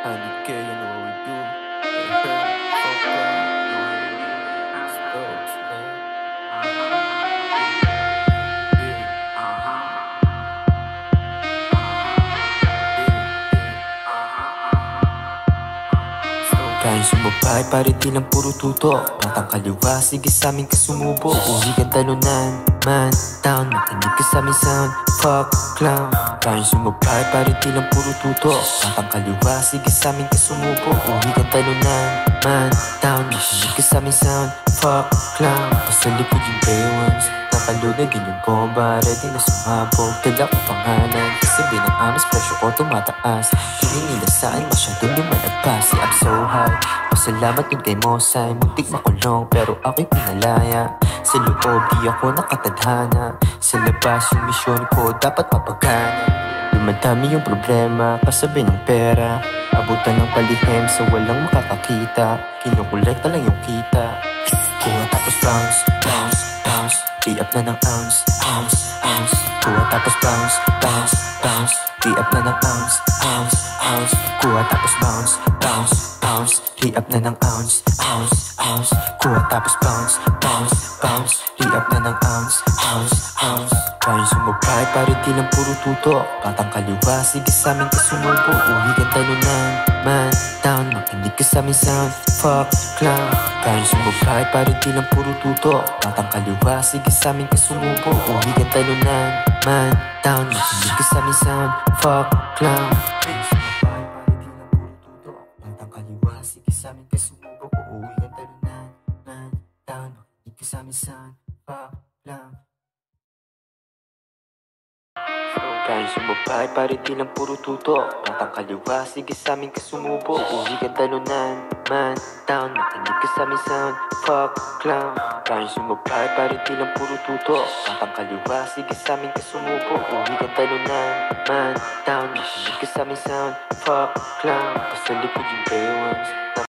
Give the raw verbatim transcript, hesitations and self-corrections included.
one hundred K, you know what we do. Yeah, fuck that. Stokes, man. Kain sumabay, pariti ng puro tuto. Matang kaliwa, sige sa aming kasumubo. Uwi kang talunan, man down. Makinig ka sa aming sound, fuck clown. Kain sumabay, pariti ng puro tuto. Matang kaliwa, sige sa aming kasumubo. Uwi kang talunan, man down. Makinig ka sa aming sound, fuck clown. Basta likod yung baywans, nakalunagin yung bomba. Ready na sumabog, dala ko pangalan. Kasi binang amas, presyo ko tumataas. Tingin nila saan masyadong lumalagpas. I'm so high, pasalamat dun kay Mosay. Muntik makulong pero ako'y pinalaya. Sa loob di ako nakatadhana. Sa labas yung misyon ko dapat mapagana. Dumadami yung problema, kasabay ng pera. Abutan ng palihim sa walang makakakita. Kinukolekta lang yung kita. Kuha tapos bounce, bounce, bounce. Di-up na ng ounce, ounce, ounce. Kuha tapos bounce, bounce, bounce. Di-up na ng ounce, ounce, ounce. Kuha tapos bounce, bounce, bounce. Di-up na ng ounce, ounce, ounce. Kuha tapos bounce, bounce, bounce. Di-up na ng ounce, ounce, ounce. Kain sumabay, pariti lang puro tuto. Patang kaliwa, sige sa aming kasumubo. Uwi kang talunan, man down. Makinig ka sa aming sound, fuck clown. Kain sumabay, pariti lang puro tuto. Patang kaliwa, sige sa aming kasumubo. Uwi kang talunan, man down. Makinig ka sa aming sound, fuck clown. Kain sumabay, pariti lang puro tuto. Patang kaliwa, sige sa aming kasumubo. Uwi kang talunan, man down. Makinig ka sa aming sound, fuck clown. Kain sumabay, pariti lang puro tuto. Patang kaliwa, sige sa aming kasumubo. Uwi kang talunan, man down. Makinig ka sa aming sound, fuck clown. Kain sumabay, pariti lang puro tuto. Patang kaliwa, sige sa aming kasumubo. Uwi kang talunan, man down. Makinig ka sa aming sound, fuck clown. Basta likod yung baywans,